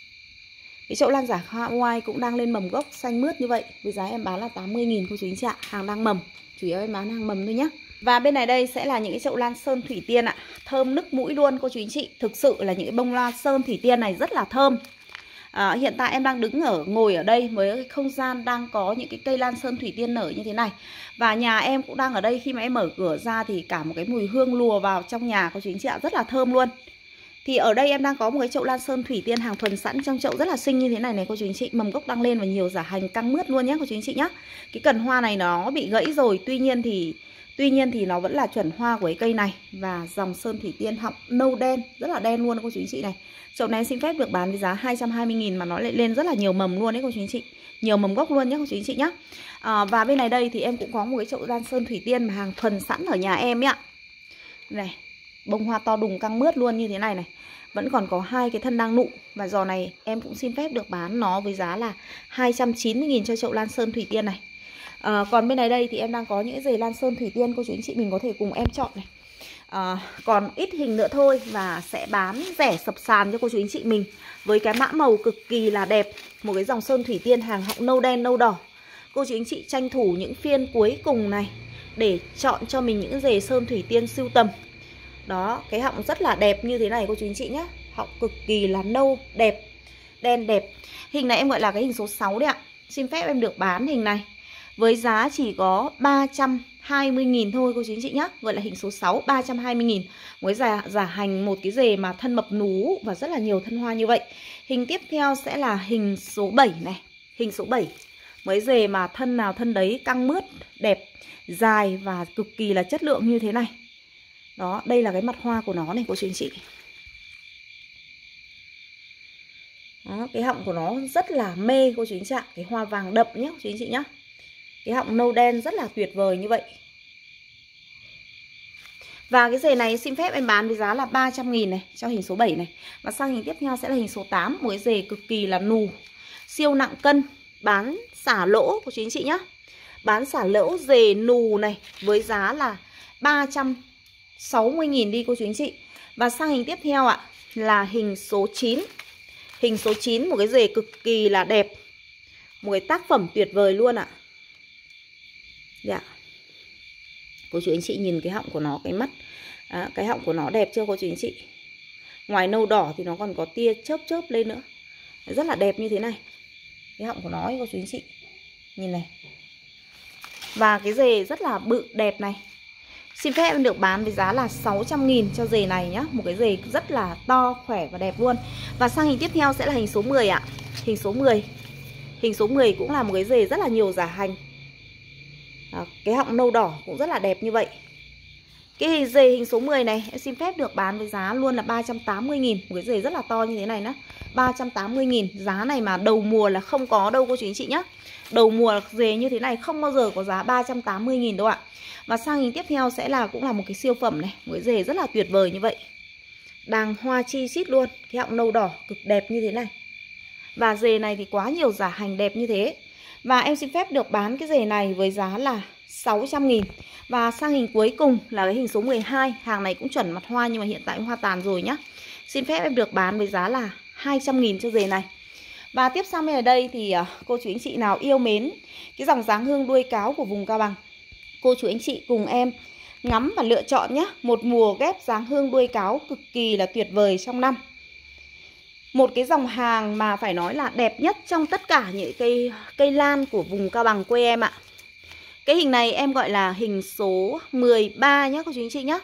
Cái chậu lan giả Hawaii cũng đang lên mầm gốc xanh mướt như vậy. Với giá em bán là tám mươi nghìn cô chú anh chị ạ. Hàng đang mầm. Chủ yếu em bán hàng mầm thôi nhá. Và bên này đây sẽ là những cái chậu lan sơn thủy tiên ạ. Thơm nức mũi luôn cô chú anh chị. Thực sự là những cái bông lan sơn thủy tiên này rất là thơm. à, Hiện tại em đang đứng ở ngồi ở đây với cái không gian đang có những cái cây lan sơn thủy tiên nở như thế này. Và nhà em cũng đang ở đây. Khi mà em mở cửa ra thì cả một cái mùi hương lùa vào trong nhà cô chú anh chị ạ. Rất là thơm luôn. Thì ở đây em đang có một cái chậu lan sơn thủy tiên hàng thuần sẵn trong chậu rất là xinh như thế này này cô chú anh chị. Mầm gốc đang lên và nhiều giả hành căng mướt luôn nhé cô chú anh chị nhé. Cái cần hoa này nó bị gãy rồi, tuy nhiên thì tuy nhiên thì nó vẫn là chuẩn hoa của cái cây này. Và dòng sơn thủy tiên họng nâu đen, rất là đen luôn cô chú anh chị này. Chậu này xin phép được bán với giá hai trăm hai mươi nghìn mà nó lại lên rất là nhiều mầm luôn đấy cô chú anh chị. Nhiều mầm gốc luôn nhé cô chú anh chị nhé. à, Và bên này đây thì em cũng có một cái chậu lan sơn thủy tiên mà hàng thuần sẵn ở nhà em ấy ạ. Này, bông hoa to đùng căng mướt luôn như thế này này. Vẫn còn có hai cái thân đang nụ. Và giò này em cũng xin phép được bán nó với giá là hai trăm chín mươi nghìn cho chậu lan sơn thủy tiên này. à, Còn bên này đây thì em đang có những cái dề lan sơn thủy tiên cô chú anh chị mình có thể cùng em chọn này. à, Còn ít hình nữa thôi. Và sẽ bán rẻ sập sàn cho cô chú anh chị mình với cái mã màu cực kỳ là đẹp. Một cái dòng sơn thủy tiên hàng họng nâu đen nâu đỏ. Cô chú anh chị tranh thủ những phiên cuối cùng này để chọn cho mình những dề sơn thủy tiên sưu tầm. Đó, cái họng rất là đẹp như thế này cô chú anh chị nhé. Họng cực kỳ là nâu, đẹp, đen đẹp. Hình này em gọi là cái hình số sáu đấy ạ. Xin phép em được bán hình này với giá chỉ có ba trăm hai mươi nghìn thôi cô chú anh chị nhé. Gọi là hình số sáu, ba trăm hai mươi nghìn. Với giả, giả hành một cái dề mà thân mập nú và rất là nhiều thân hoa như vậy. Hình tiếp theo sẽ là hình số bảy này. Hình số bảy. Mấy dề mà thân nào thân đấy căng mướt, đẹp, dài và cực kỳ là chất lượng như thế này. Đó, đây là cái mặt hoa của nó này cô chú anh chị. Đó, cái họng của nó rất là mê cô chú anh chị ạ. Cái hoa vàng đậm nhé cô chú anh chị nhé. Cái họng nâu đen rất là tuyệt vời như vậy. Và cái dề này xin phép em bán với giá là ba trăm nghìn này cho hình số bảy này. Và sang hình tiếp theo sẽ là hình số tám. Một cái dề cực kỳ là nù, siêu nặng cân. Bán xả lỗ cô chú anh chị nhé. Bán xả lỗ dề nù này với giá là ba trăm sáu mươi nghìn đi cô chú anh chị. Và sang hình tiếp theo ạ là hình số chín. Hình số chín một cái dề cực kỳ là đẹp. Một cái tác phẩm tuyệt vời luôn ạ. Dạ. Cô chú anh chị nhìn cái họng của nó, cái mắt à, cái họng của nó đẹp chưa cô chú anh chị. Ngoài nâu đỏ thì nó còn có tia chớp chớp lên nữa. Rất là đẹp như thế này. Cái họng của nó ấy cô chú anh chị. Nhìn này. Và cái dề rất là bự đẹp này. Xin phép em được bán với giá là sáu trăm nghìn cho dề này nhá. Một cái dề rất là to, khỏe và đẹp luôn. Và sang hình tiếp theo sẽ là hình số mười ạ. Hình số mười. Hình số mười cũng là một cái dề rất là nhiều giả hành. Đó, cái họng nâu đỏ cũng rất là đẹp như vậy. Cái dề hình số mười này em xin phép được bán với giá luôn là ba trăm tám mươi nghìn. Một cái dề rất là to như thế này nữa, ba trăm tám mươi nghìn. Giá này mà đầu mùa là không có đâu cô chú anh chị nhá. Đầu mùa dề như thế này không bao giờ có giá ba trăm tám mươi nghìn đâu ạ. Và sang hình tiếp theo sẽ là cũng là một cái siêu phẩm này. Một cái dề rất là tuyệt vời như vậy. Đàng hoa chi chít luôn. Cái họng nâu đỏ cực đẹp như thế này. Và dề này thì quá nhiều giả hành đẹp như thế. Và em xin phép được bán cái dề này với giá là sáu trăm nghìn. Và sang hình cuối cùng là cái hình số mười hai. Hàng này cũng chuẩn mặt hoa nhưng mà hiện tại hoa tàn rồi nhá. Xin phép em được bán với giá là hai trăm nghìn cho dề này. Và tiếp sang bên ở đây thì cô chú anh chị nào yêu mến cái dòng dáng hương đuôi cáo của vùng Cao Bằng, cô chú anh chị cùng em ngắm và lựa chọn nhé. Một mùa ghép dáng hương đuôi cáo cực kỳ là tuyệt vời trong năm. Một cái dòng hàng mà phải nói là đẹp nhất trong tất cả những cây cây lan của vùng Cao Bằng quê em ạ. Cái hình này em gọi là hình số mười ba nhé cô chú anh chị nhé.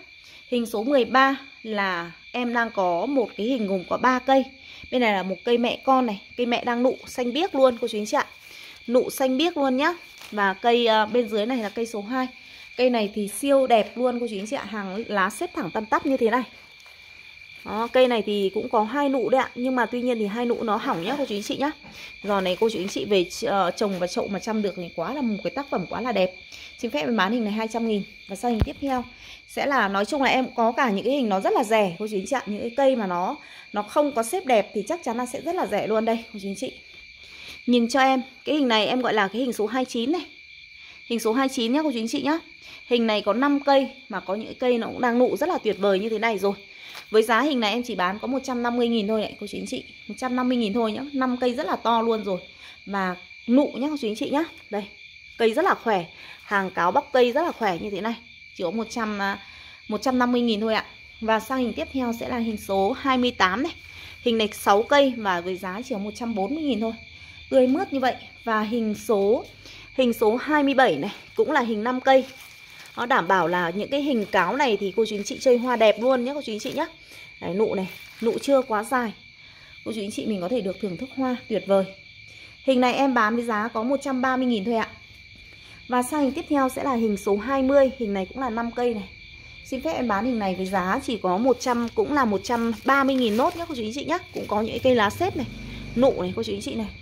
Hình số mười ba là em đang có một cái hình gồm có ba cây. Bên này là một cây mẹ con này, cây mẹ đang nụ xanh biếc luôn cô chú anh chị ạ. Nụ xanh biếc luôn nhá. Và cây uh, bên dưới này là cây số hai. Cây này thì siêu đẹp luôn cô chú anh chị ạ, hàng lá xếp thẳng tăm tắp như thế này. Đó, cây này thì cũng có hai nụ đấy ạ, nhưng mà tuy nhiên thì hai nụ nó hỏng nhá cô chú anh chị nhá. Giò này cô chú anh chị về uh, trồng và chậu mà chăm được thì quá là một cái tác phẩm quá là đẹp. Xin phép em bán hình này hai trăm nghìn. Và sang hình tiếp theo sẽ là, nói chung là em có cả những cái hình nó rất là rẻ cô chú anh chị ạ. Những cái cây mà nó nó không có xếp đẹp thì chắc chắn là sẽ rất là rẻ luôn đây cô chú anh chị. Nhìn cho em, cái hình này em gọi là cái hình số hai mươi chín này. Hình số hai mươi chín nhá cô chú anh chị nhá. Hình này có năm cây mà có những cây nó cũng đang nụ rất là tuyệt vời như thế này rồi. Với giá hình này em chỉ bán có một trăm năm mươi nghìn thôi này cô chú anh chị. một trăm năm mươi nghìn thôi nhá. năm cây rất là to luôn rồi. Và nụ nhá cô chú anh chị nhá. Đây, cây rất là khỏe. Hàng cáo bóc cây rất là khỏe như thế này. Chỉ có một trăm, một trăm năm mươi nghìn thôi ạ. Và sang hình tiếp theo sẽ là hình số hai mươi tám này. Hình này sáu cây và với giá chỉ có một trăm bốn mươi nghìn thôi. Tươi mướt như vậy. Và hình số Hình số hai mươi bảy này cũng là hình năm cây. Nó đảm bảo là những cái hình cáo này thì cô chú anh chị chơi hoa đẹp luôn nhé cô chú anh chị nhé. Đấy, nụ này, nụ chưa quá dài. Cô chú anh chị mình có thể được thưởng thức hoa tuyệt vời. Hình này em bán với giá có một trăm ba mươi nghìn thôi ạ. Và sang hình tiếp theo sẽ là hình số hai mươi. Hình này cũng là năm cây này. Xin phép em bán hình này với giá chỉ có một trăm, cũng là một trăm ba mươi nghìn nốt nhé cô chú anh chị nhé. Cũng có những cây lá xếp này, nụ này cô chú anh chị này.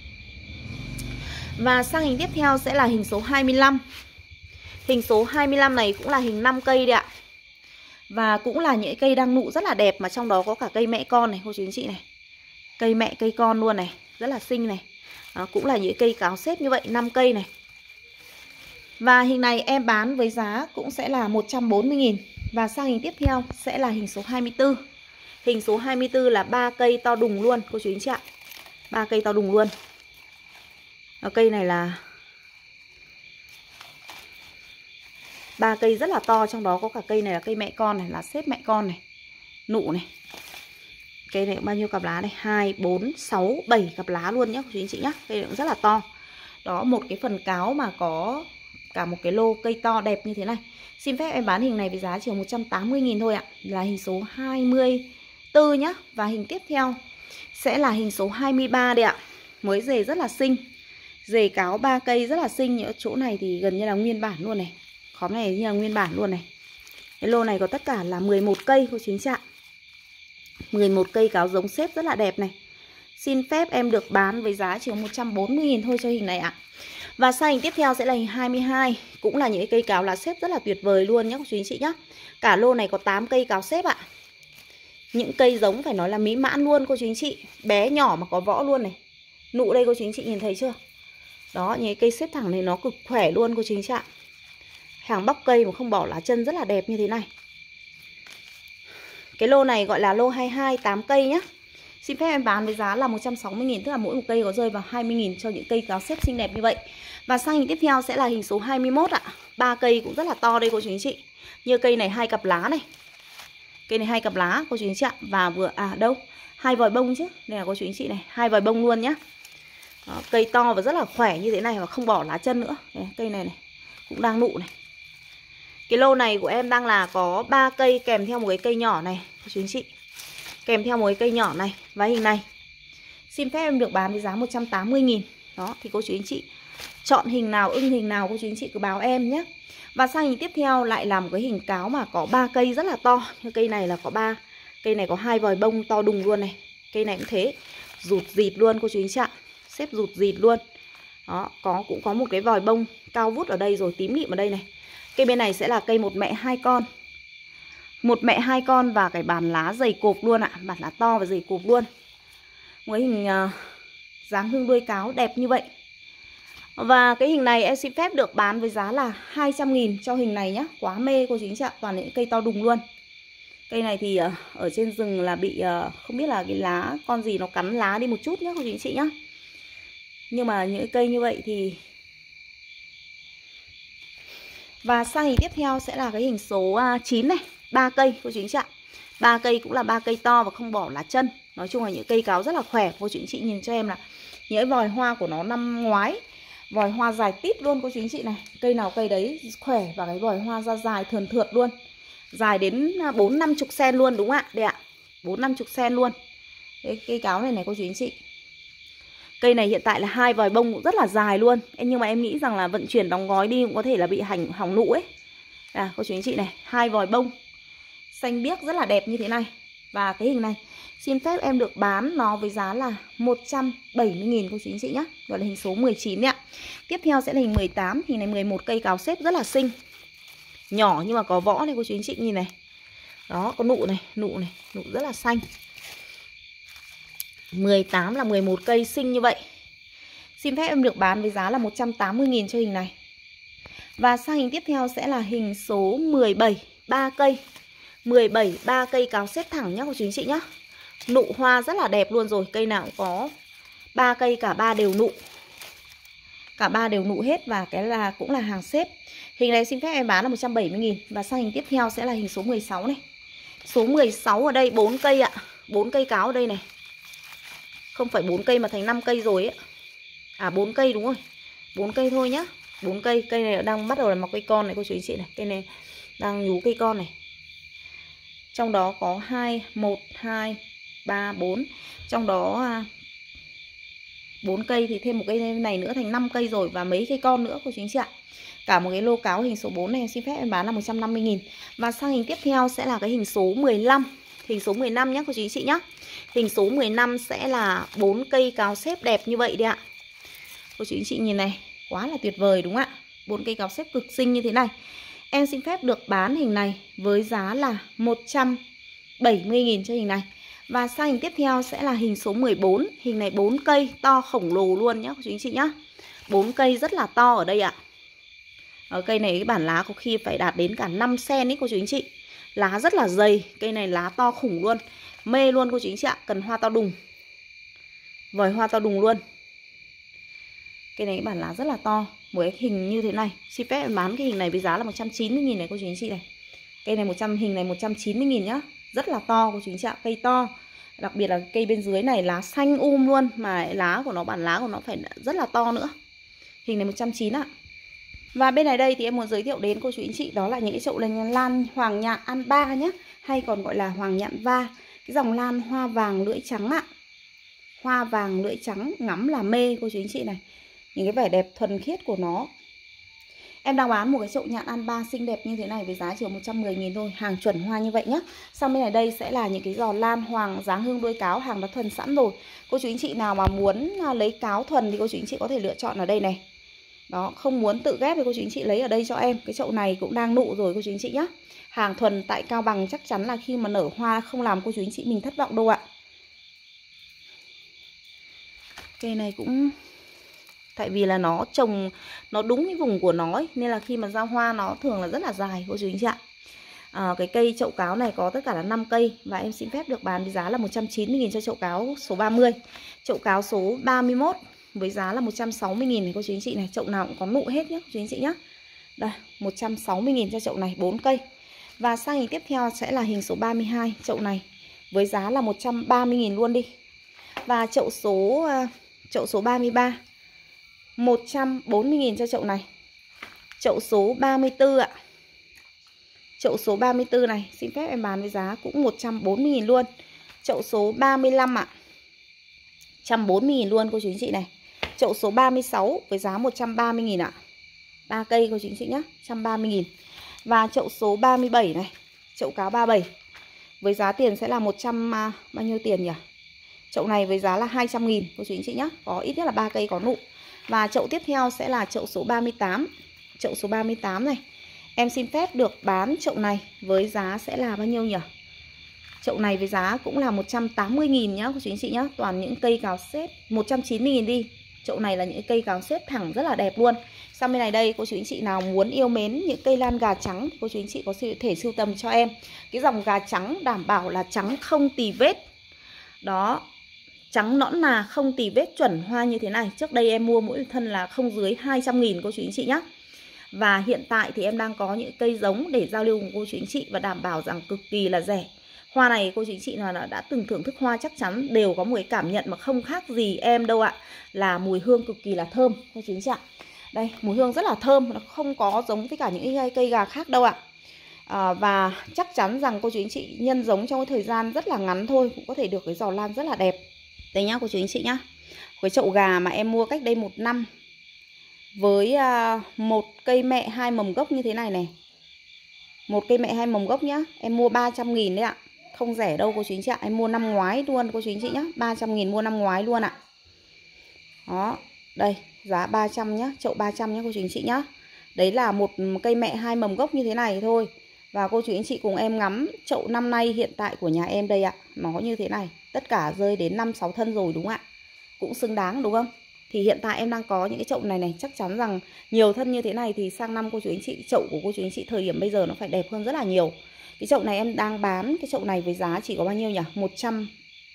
Và sang hình tiếp theo sẽ là hình số hai mươi lăm. Hình số hai mươi lăm này cũng là hình năm cây đấy ạ. Và cũng là những cây đang nụ rất là đẹp, mà trong đó có cả cây mẹ con này cô chú anh chị này. Cây mẹ cây con luôn này, rất là xinh này. Đó, cũng là những cây cáo xếp như vậy, năm cây này. Và hình này em bán với giá cũng sẽ là một trăm bốn mươi nghìn. Và sang hình tiếp theo sẽ là hình số hai mươi tư. Hình số hai mươi tư là ba cây to đùng luôn cô chú anh chị ạ. ba cây to đùng luôn. Ở cây này là ba cây rất là to, trong đó có cả cây này là cây mẹ con này, là xếp mẹ con này, nụ này. Cây này cũng bao nhiêu cặp lá này? hai, bốn, sáu, bảy cặp lá luôn nhé cô chú anh chị nhé. Cây này cũng rất là to. Đó, một cái phần cáo mà có cả một cái lô cây to đẹp như thế này. Xin phép em bán hình này với giá chỉ một trăm tám mươi nghìn thôi ạ. Là hình số hai mươi tư nhá. Và hình tiếp theo sẽ là hình số hai mươi ba đây ạ. Mới rề rất là xinh. Rề cáo ba cây rất là xinh. Ở chỗ này thì gần như là nguyên bản luôn này. Khóm này như là nguyên bản luôn này. Cái lô này có tất cả là mười một cây cô chú anh chị ạ. mười một cây cáo giống xếp rất là đẹp này. Xin phép em được bán với giá chỉ một trăm bốn mươi nghìn thôi cho hình này ạ. Và sang hình tiếp theo sẽ là hình hai mươi hai. Cũng là những cái cây cáo lá xếp rất là tuyệt vời luôn nhé cô chú anh chị nhé. Cả lô này có tám cây cáo xếp ạ. Những cây giống phải nói là mỹ mãn luôn cô chú anh chị. Bé nhỏ mà có võ luôn này. Nụ đây cô chú anh chị nhìn thấy chưa? Đó, những cây xếp thẳng này nó cực khỏe luôn cô chú anh chị ạ. Hàng bóc cây mà không bỏ lá chân rất là đẹp như thế này. Cái lô này gọi là lô hai mươi hai, tám cây nhá. Xin phép em bán với giá là một trăm sáu mươi nghìn. Tức là mỗi một cây có rơi vào hai mươi nghìn cho những cây cáo xếp xinh đẹp như vậy. Và sang hình tiếp theo sẽ là hình số hai mươi mốt ạ. Ba cây cũng rất là to đây cô chú anh chị. Như cây này hai cặp lá này. Cây này hai cặp lá cô chú anh chị ạ. Và vừa, à đâu, hai vòi bông chứ. Đây là cô chú anh chị này, hai vòi bông luôn nhá. Đó, cây to và rất là khỏe như thế này và không bỏ lá chân nữa. Đây, cây này này cũng đang nụ này. Cái lô này của em đang là có ba cây kèm theo một cái cây nhỏ này cô chú anh chị. Kèm theo một cái cây nhỏ này và hình này. Xin phép em được bán với giá một trăm tám mươi nghìn. Đó, thì cô chú anh chị chọn hình nào, ưng hình nào cô chú anh chị cứ báo em nhé. Và sang hình tiếp theo lại là một cái hình cáo mà có ba cây rất là to. Như cây này là có ba, cây này có hai vòi bông to đùng luôn này. Cây này cũng thế, rụt rịt luôn cô chú anh chị ạ. Xếp rụt rịt luôn. Đó, có cũng có một cái vòi bông cao vút ở đây rồi, tím lịm ở đây này. Cây bên này sẽ là cây một mẹ hai con. Một mẹ hai con và cái bàn lá dày cộp luôn ạ. Bàn lá to và dày cộp luôn. Một cái hình uh, dáng hương đuôi cáo đẹp như vậy. Và cái hình này em xin phép được bán với giá là hai trăm nghìn cho hình này nhá. Quá mê cô chú anh chị ạ. Toàn những cây to đùng luôn. Cây này thì uh, ở trên rừng là bị uh, không biết là cái lá con gì nó cắn lá đi một chút nhá cô chú anh chị nhá. Nhưng mà những cây như vậy thì... Và sang hình tiếp theo sẽ là cái hình số chín này. Ba cây cô chú anh chị ạ. Ba cây cũng là ba cây to và không bỏ lá chân. Nói chung là những cây cáo rất là khỏe. Cô chú anh chị nhìn cho em là những vòi hoa của nó năm ngoái. Vòi hoa dài tít luôn cô chú anh chị này. Cây nào cây đấy khỏe và cái vòi hoa ra dài thườn thượt luôn. dài đến bốn năm chục sen luôn đúng không ạ? Đây ạ, bốn năm chục sen luôn. Cái cây cáo này này cô chú anh chị. Cây này hiện tại là hai vòi bông cũng rất là dài luôn. Nhưng mà em nghĩ rằng là vận chuyển đóng gói đi cũng có thể là bị hành hỏng nụ ấy. À, cô chú anh chị này, hai vòi bông xanh biếc rất là đẹp như thế này. Và cái hình này xin phép em được bán nó với giá là một trăm bảy mươi nghìn cô chú anh chị nhé. Gọi là hình số mười chín ạ. Tiếp theo sẽ là hình mười tám. Hình này mười một cây cáo xếp rất là xinh. Nhỏ nhưng mà có võ này cô chú anh chị nhìn này. Đó, có nụ này, nụ này, nụ rất là xanh. mười tám là mười một cây xinh như vậy. Xin phép em được bán với giá là một trăm tám mươi nghìn cho hình này. Và sang hình tiếp theo sẽ là hình số mười bảy, ba cây. mười bảy, ba cây cáo xếp thẳng nhá cô chú anh chị nhá. Nụ hoa rất là đẹp luôn rồi. Cây nào cũng có ba cây, cả ba đều nụ. Cả ba đều nụ hết. Và cái là cũng là hàng xếp. Hình này xin phép em bán là một trăm bảy mươi nghìn. Và sang hình tiếp theo sẽ là hình số mười sáu này. Số mười sáu ở đây bốn cây ạ. bốn cây cáo ở đây này. Không phải bốn cây mà thành năm cây rồi ấy. À bốn cây đúng rồi. bốn cây thôi nhá. bốn cây. Cây này đang bắt đầu là mọc cây con này cô chú anh chị này. Cây này đang nhú cây con này. Trong đó có hai, một, hai, ba, bốn. Trong đó bốn cây thì thêm một cây này nữa thành năm cây rồi. Và mấy cây con nữa cô chú anh chị ạ. Cả một cái lô cáo hình số bốn này em xin phép em bán là một trăm năm mươi nghìn. Và sang hình tiếp theo sẽ là cái hình số mười lăm. Hình số mười lăm nhé cô chú anh chị nhé. Hình số mười lăm sẽ là bốn cây cáo xếp đẹp như vậy đi ạ. Cô chú anh chị nhìn này, quá là tuyệt vời đúng không ạ? bốn cây cáo xếp cực xinh như thế này. Em xin phép được bán hình này với giá là một trăm bảy mươi nghìn cho hình này. Và sang hình tiếp theo sẽ là hình số mười bốn. Hình này bốn cây to khổng lồ luôn nhé cô chú anh chị nhé. bốn cây rất là to ở đây ạ. Ở cây này cái bản lá có khi phải đạt đến cả năm xen ấy cô chú anh chị. Lá rất là dày, cây này lá to khủng luôn. Mê luôn cô chú anh chị ạ, cần hoa to đùng. Vòi hoa to đùng luôn. Cây này cái bản lá rất là to. Một cái hình như thế này. Xin phép em bán cái hình này với giá là một trăm chín mươi nghìn này cô chú anh chị này. Cây này một trăm, hình này một trăm chín mươi nghìn nhá. Rất là to cô chú anh chị ạ, cây to. Đặc biệt là cây bên dưới này lá xanh um luôn. Mà lá của nó, bản lá của nó phải rất là to nữa. Hình này một trăm chín mươi ạ. Và bên này đây thì em muốn giới thiệu đến cô chú anh chị đó là những cái chậu lan hoàng nhạn an ba nhé, hay còn gọi là hoàng nhạn va. Cái dòng lan hoa vàng lưỡi trắng ạ. Hoa vàng lưỡi trắng ngắm là mê cô chú anh chị này. Những cái vẻ đẹp thuần khiết của nó. Em đang bán một cái chậu nhạn an ba xinh đẹp như thế này với giá chỉ một trăm mười nghìn thôi, hàng chuẩn hoa như vậy nhé. Sau bên này đây sẽ là những cái giò lan hoàng dáng hương đuôi cáo, hàng đã thuần sẵn rồi. Cô chú anh chị nào mà muốn lấy cáo thuần thì cô chú anh chị có thể lựa chọn ở đây này. Đó, không muốn tự ghép thì cô chú anh chị lấy ở đây cho em. Cái chậu này cũng đang nụ rồi cô chú anh chị nhé. Hàng thuần tại Cao Bằng chắc chắn là khi mà nở hoa không làm cô chú anh chị mình thất vọng đâu ạ. Cây này cũng... Tại vì là nó trồng, nó đúng cái vùng của nó ấy, nên là khi mà ra hoa nó thường là rất là dài cô chú anh chị ạ. À, cái cây chậu cáo này có tất cả là năm cây. Và em xin phép được bán với giá là một trăm chín mươi nghìn cho chậu cáo số ba mươi. Chậu cáo số ba mươi mốt với giá là một trăm sáu mươi nghìn này cô chú anh chị này. Chậu nào cũng có nụ hết nhé cô chú anh chị nhé. Đây, một trăm sáu mươi nghìn cho chậu này, bốn cây. Và sang hình tiếp theo sẽ là hình số ba mươi hai. Chậu này với giá là một trăm ba mươi nghìn luôn đi. Và chậu số Chậu số ba mươi ba một trăm bốn mươi nghìn cho chậu này. Chậu số ba mươi tư ạ. Chậu số ba mươi tư này xin phép em bán với giá cũng một trăm bốn mươi nghìn luôn. Chậu số ba mươi lăm ạ. một trăm bốn mươi nghìn luôn cô chú anh chị này. Chậu số ba mươi sáu với giá một trăm ba mươi nghìn ạ. ba cây cô chú anh chị nhé, một trăm ba mươi nghìn. Và chậu số ba mươi bảy này, chậu cáo ba mươi bảy với giá tiền sẽ là một trăm à, bao nhiêu tiền nhỉ? Chậu này với giá là hai trăm nghìn cô chú anh chị nhé. Có ít nhất là ba cây có nụ. Và chậu tiếp theo sẽ là chậu số ba mươi tám. Chậu số ba mươi tám này em xin phép được bán chậu này với giá sẽ là bao nhiêu nhỉ? Chậu này với giá cũng là một trăm tám mươi nghìn nhá cô chú anh chị nhá. Toàn những cây cáo xếp, một trăm chín mươi nghìn đi. Chậu này là những cây cáo xếp thẳng rất là đẹp luôn. Sang bên này đây cô chú anh chị nào muốn yêu mến những cây lan gà trắng, cô chú anh chị có thể sưu tầm cho em. Cái dòng gà trắng đảm bảo là trắng không tì vết. Đó, trắng nõn nà không tì vết chuẩn hoa như thế này. Trước đây em mua mỗi thân là không dưới hai trăm nghìn cô chú anh chị nhé. Và hiện tại thì em đang có những cây giống để giao lưu cùng cô chú anh chị và đảm bảo rằng cực kỳ là rẻ. Hoa này cô chú anh chị nào đã từng thưởng thức hoa chắc chắn đều có một cái cảm nhận mà không khác gì em đâu ạ. Là mùi hương cực kỳ là thơm cô chú anh chị ạ. Đây, mùi hương rất là thơm, nó không có giống với cả những cây gà khác đâu ạ. à, và chắc chắn rằng cô chú anh chị nhân giống trong cái thời gian rất là ngắn thôi cũng có thể được cái giò lan rất là đẹp. Đây nhá cô chú anh chị nhá, cái chậu gà mà em mua cách đây một năm với à, một cây mẹ hai mầm gốc như thế này này, một cây mẹ hai mầm gốc nhá, em mua ba trăm nghìn đấy ạ, không rẻ đâu cô chú anh chị ạ. Em mua năm ngoái luôn cô chú anh chị nhá, ba trăm nghìn mua năm ngoái luôn ạ. Đó, đây giá ba trăm nhá, chậu ba trăm nhá cô chú anh chị nhá. Đấy là một cây mẹ hai mầm gốc như thế này thôi. Và cô chú anh chị cùng em ngắm chậu năm nay hiện tại của nhà em đây ạ. Nó như thế này, tất cả rơi đến năm sáu thân rồi đúng không ạ? Cũng xứng đáng đúng không? Thì hiện tại em đang có những cái chậu này này, chắc chắn rằng nhiều thân như thế này thì sang năm cô chú anh chị, chậu của cô chú anh chị thời điểm bây giờ nó phải đẹp hơn rất là nhiều. Cái chậu này em đang bán cái chậu này với giá chỉ có bao nhiêu nhỉ? một trăm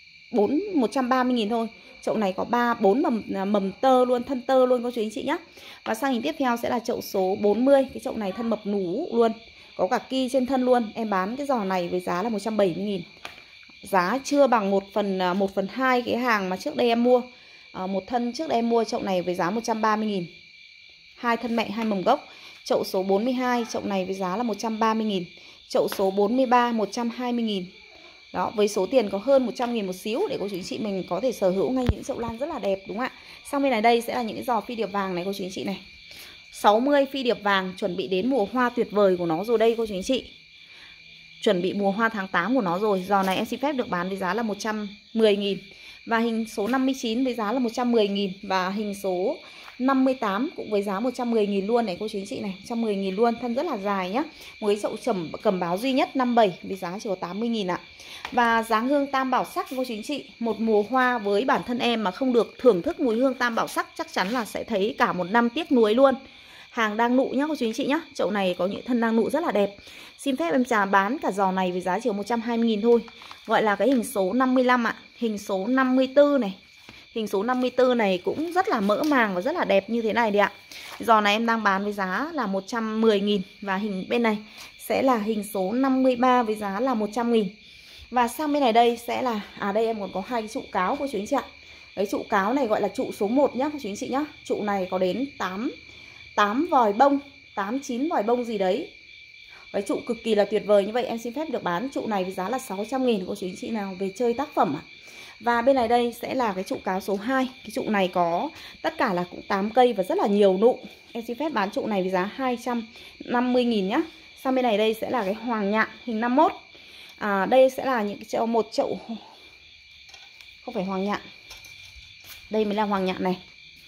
bốn mươi, một trăm ba mươi nghìn thôi. Chậu này có ba bốn mầm mầm tơ luôn, thân tơ luôn cô chú anh chị nhé. Và sang hình tiếp theo sẽ là chậu số bốn mươi. Cái chậu này thân mập nú luôn, có cả ki trên thân luôn. Em bán cái giò này với giá là một trăm bảy mươi nghìn. Giá chưa bằng một phần một phần hai cái hàng mà trước đây em mua. À, một thân trước đây em mua chậu này với giá một trăm ba mươi nghìn. Hai thân mẹ hai mầm gốc. Chậu số bốn mươi hai, chậu này với giá là một trăm ba mươi nghìn. Chậu số bốn mươi ba một trăm hai mươi nghìn. Đó, với số tiền có hơn một trăm nghìn một xíu để cô chú anh chị mình có thể sở hữu ngay những chậu lan rất là đẹp đúng không ạ? Sang bên này đây sẽ là những cái giò phi điệp vàng này cô chú anh chị này. sáu mươi phi điệp vàng chuẩn bị đến mùa hoa tuyệt vời của nó rồi đây cô chú anh chị. Chuẩn bị mùa hoa tháng tám của nó rồi. Giò này em xin phép được bán với giá là một trăm mười nghìn. Và hình số năm mươi chín với giá là một trăm mười nghìn. Và hình số năm mươi tám cũng với giá một trăm mười nghìn luôn này cô chú anh chị này, một trăm mười nghìn luôn, thân rất là dài nhá. Một cái chậu trầm cầm báo duy nhất năm mươi bảy với giá chỉ có tám mươi nghìn ạ. Và dáng hương tam bảo sắc cô chú anh chị, một mùa hoa với bản thân em mà không được thưởng thức mùi hương tam bảo sắc chắc chắn là sẽ thấy cả một năm tiếc nuối luôn. Hàng đang nụ nhá cô chú anh chị nhá. Chậu này có những thân đang nụ rất là đẹp. Xin phép em chào bán cả giò này với giá chỉ có một trăm hai mươi nghìn thôi. Gọi là cái hình số năm mươi lăm ạ. Hình số năm mươi tư này. Hình số năm mươi tư này cũng rất là mỡ màng và rất là đẹp như thế này đấy ạ. Giò này em đang bán với giá là một trăm mười nghìn. Và hình bên này sẽ là hình số năm mươi ba với giá là một trăm nghìn. Và sang bên này đây sẽ là, à đây em còn có hai cái trụ cáo cô chú anh chị ạ. Cái trụ cáo này gọi là trụ số một nhá cô chú anh chị nhá. Trụ này có đến tám, tám vòi bông, tám chín vòi bông gì đấy. Cái trụ cực kỳ là tuyệt vời như vậy. Em xin phép được bán trụ này với giá là sáu trăm nghìn cô chú anh chị nào về chơi tác phẩm ạ. Và bên này đây sẽ là cái trụ cáo số hai. Cái trụ này có tất cả là cũng tám cây và rất là nhiều nụ. Em xin phép bán trụ này với giá hai trăm năm mươi nghìn nhá. Sang bên này đây sẽ là cái hoàng nhạn hình năm mươi mốt. À, đây sẽ là những cái chậu, một chậu không phải hoàng nhạn. Đây mới là hoàng nhạn này.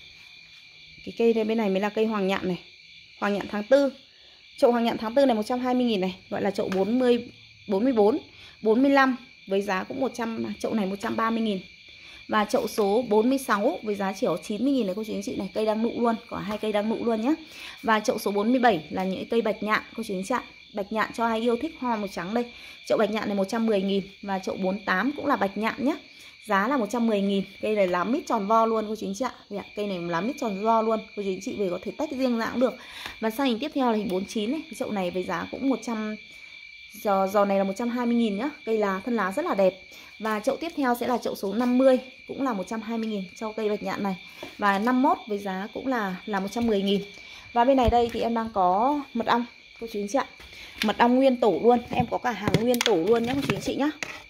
Cái cây đây bên này mới là cây hoàng nhạn này. Hoàng nhạn tháng tư. Chậu hoàng nhạn tháng tư này một trăm hai mươi nghìn này, gọi là chậu bốn mươi, bốn mươi bốn, bốn mươi lăm với giá cũng một trăm, chậu này một trăm ba mươi nghìn. Và chậu số bốn mươi sáu với giá chỉ có chín mươi nghìn này cô chú anh chị này, cây đang nụ luôn, có hai cây đang nụ luôn nhé. Và chậu số bốn mươi bảy là những cây bạch nhạn cô chú anh chị ạ. Bạch nhạn cho ai yêu thích hoa màu trắng đây. Chậu bạch nhạn này một trăm mười nghìn. Và chậu bốn mươi tám cũng là bạch nhạn nhé. Giá là một trăm mười nghìn. Cây này lá mít tròn vo luôn cô chú anh chị ạ. Cây này lá mít tròn vo luôn. Cô chú anh chị về có thể tách riêng ra cũng được. Và sang hình tiếp theo là hình bốn mươi chín này. Cái chậu này với giá cũng một trăm. Giò, giò này là một trăm hai mươi nghìn nhá. Cây lá, thân lá rất là đẹp. Và chậu tiếp theo sẽ là chậu số năm mươi. Cũng là một trăm hai mươi nghìn cho cây bạch nhạn này. Và năm mươi mốt với giá cũng là, là một trăm mười nghìn. Và bên này đây thì em đang có mật ong cô chú anh chị ạ. Mật ong nguyên tổ luôn. Em có cả hàng nguyên tổ luôn nhé cô chú anh chị nhá.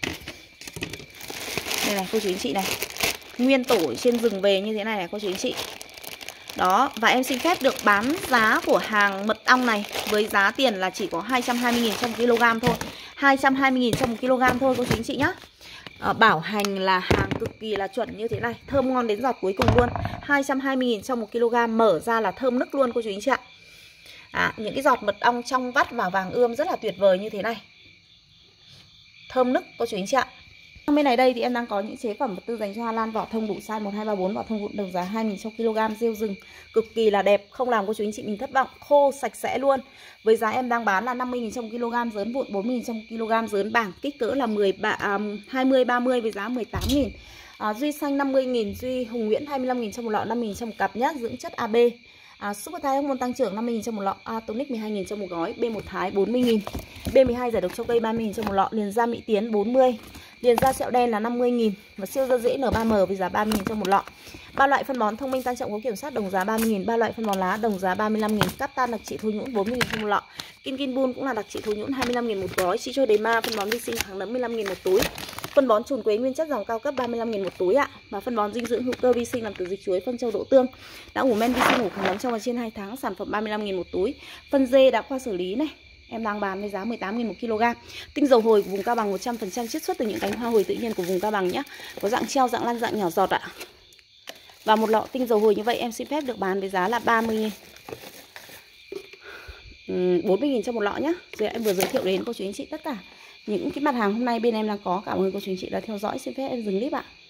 Đây này cô chú anh chị này. Nguyên tổ trên rừng về như thế này này cô chú anh chị. Đó, và em xin phép được bán giá của hàng mật ong này với giá tiền là chỉ có hai trăm hai mươi nghìn trong một kg thôi. hai trăm hai mươi nghìn trong một kg thôi cô chú anh chị nhá. À, bảo hành là hàng cực kỳ là chuẩn như thế này, thơm ngon đến giọt cuối cùng luôn. Hai trăm hai mươi nghìn trong một kg, mở ra là thơm nức luôn cô chú anh chị ạ. À, những cái giọt mật ong trong vắt và vàng ươm rất là tuyệt vời như thế này, thơm nức cô chú anh chị ạ. Bên này đây thì em đang có những chế phẩm vật tư dành cho hoa lan vỏ thông đủ size một, hai, ba, bốn, vỏ thông vụn đồng giá hai nghìn trong kg, rêu rừng cực kỳ là đẹp, không làm cô chú anh chị mình thất vọng, khô sạch sẽ luôn. Với giá em đang bán là năm mươi nghìn trong kg, dớn vụn bốn mươi nghìn trong kg, dớn bảng kích cỡ là mười, hai mươi, ba mươi với giá mười tám nghìn. À, Duy xanh năm mươi nghìn, Duy Hùng Nguyễn hai mươi lăm nghìn trong một lọ, năm mươi nghìn trong một cặp nhá, dưỡng chất a bê. À, Super Thai hormone tăng trưởng năm mươi nghìn trong một lọ, Atonic mười hai nghìn trong một gói, B một Thái bốn mươi nghìn, B mười hai giải độc cho cây ba mươi nghìn trong một lọ, liền da Mỹ Tiến bốn mươi. Điền da sẹo đen là năm mươi nghìn và siêu da dễ N ba M với giá ba mươi nghìn trong một lọ. Ba loại phân bón thông minh tăng trọng có kiểm soát đồng giá ba mươi nghìn, ba loại phân bón lá đồng giá ba mươi lăm nghìn, Captan đặc trị thối nhũn bốn mươi nghìn trong một lọ. Kin Kin Bun cũng là đặc trị thối nhũn hai mươi lăm nghìn một gói. Trichoderma phân bón vi sinh kháng nấm mười lăm nghìn một túi. Phân bón trùn quế nguyên chất dòng cao cấp ba mươi lăm nghìn một túi ạ. Và phân bón dinh dưỡng hữu cơ vi sinh làm từ dịch chuối phân châu đỗ tương. Đã ủ men vi sinh ủ cùng nấm trong và trên hai tháng, sản phẩm ba mươi lăm nghìn một túi. Phân dê đã qua xử lý này, em đang bán với giá mười tám nghìn một kg. Tinh dầu hồi của vùng Cao Bằng một trăm phần trăm chiết xuất từ những cánh hoa hồi tự nhiên của vùng Cao Bằng nhé. Có dạng treo, dạng lăn, dạng nhỏ giọt ạ. Và một lọ tinh dầu hồi như vậy em xin phép được bán với giá là ba mươi nghìn, bốn mươi nghìn cho một lọ nhé. Rồi em vừa giới thiệu đến cô chú anh chị tất cả những cái mặt hàng hôm nay bên em đang có. Cảm ơn cô chú anh chị đã theo dõi. Xin phép em dừng clip ạ.